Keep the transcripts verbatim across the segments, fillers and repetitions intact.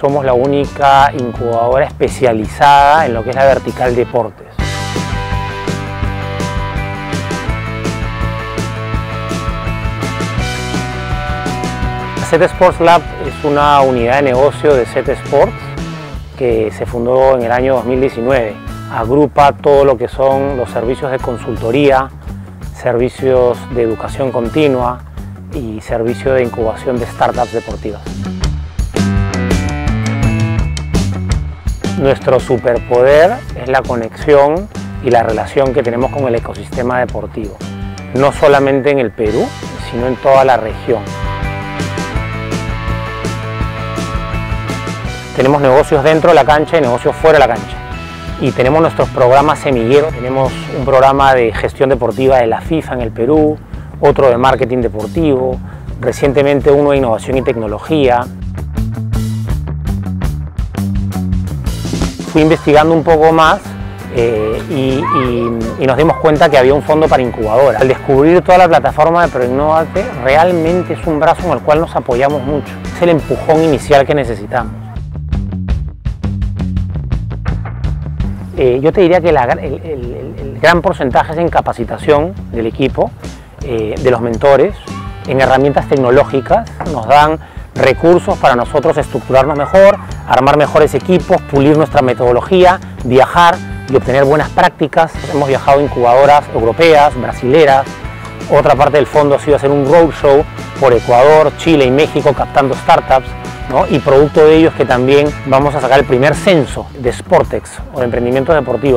somos la única incubadora especializada en lo que es la vertical deportes. Z Sports Lab es una unidad de negocio de Z Sports que se fundó en el año dos mil diecinueve. Agrupa todo lo que son los servicios de consultoría, servicios de educación continua y servicio de incubación de startups deportivas. Nuestro superpoder es la conexión y la relación que tenemos con el ecosistema deportivo, no solamente en el Perú, sino en toda la región. Tenemos negocios dentro de la cancha y negocios fuera de la cancha. Y tenemos nuestros programas semilleros. Tenemos un programa de gestión deportiva de la FIFA en el Perú, otro de marketing deportivo, recientemente uno de innovación y tecnología. Fui investigando un poco más eh, y, y, y nos dimos cuenta que había un fondo para incubadoras. Al descubrir toda la plataforma de ProInnovate, realmente es un brazo en el cual nos apoyamos mucho. Es el empujón inicial que necesitamos. Eh, yo te diría que la, el, el, el gran porcentaje es en capacitación del equipo, eh, de los mentores, en herramientas tecnológicas. Nos dan recursos para nosotros estructurarnos mejor, armar mejores equipos, pulir nuestra metodología, viajar y obtener buenas prácticas. Hemos viajado a incubadoras europeas, brasileras. Otra parte del fondo ha sido hacer un roadshow por Ecuador, Chile y México captando startups, ¿no? Y producto de ello es que también vamos a sacar el primer censo de Sportex o de emprendimientos deportivos.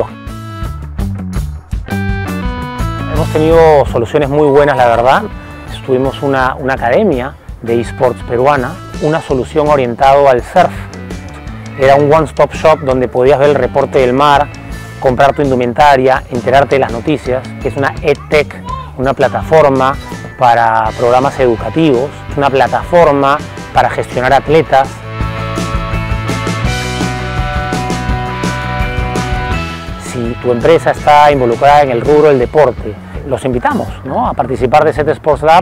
Hemos tenido soluciones muy buenas, la verdad. Tuvimos una, una academia de eSports peruana, una solución orientada al surf. Era un one-stop shop donde podías ver el reporte del mar, comprar tu indumentaria, enterarte de las noticias, que es una EdTech, una plataforma para programas educativos, una plataforma para gestionar atletas. Si tu empresa está involucrada en el rubro del deporte, los invitamos, ¿no?, a participar de Z Sports Lab.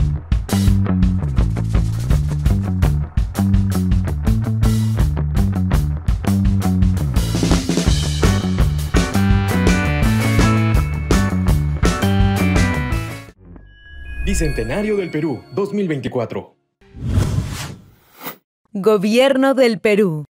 Bicentenario del Perú dos mil veinticuatro. Gobierno del Perú.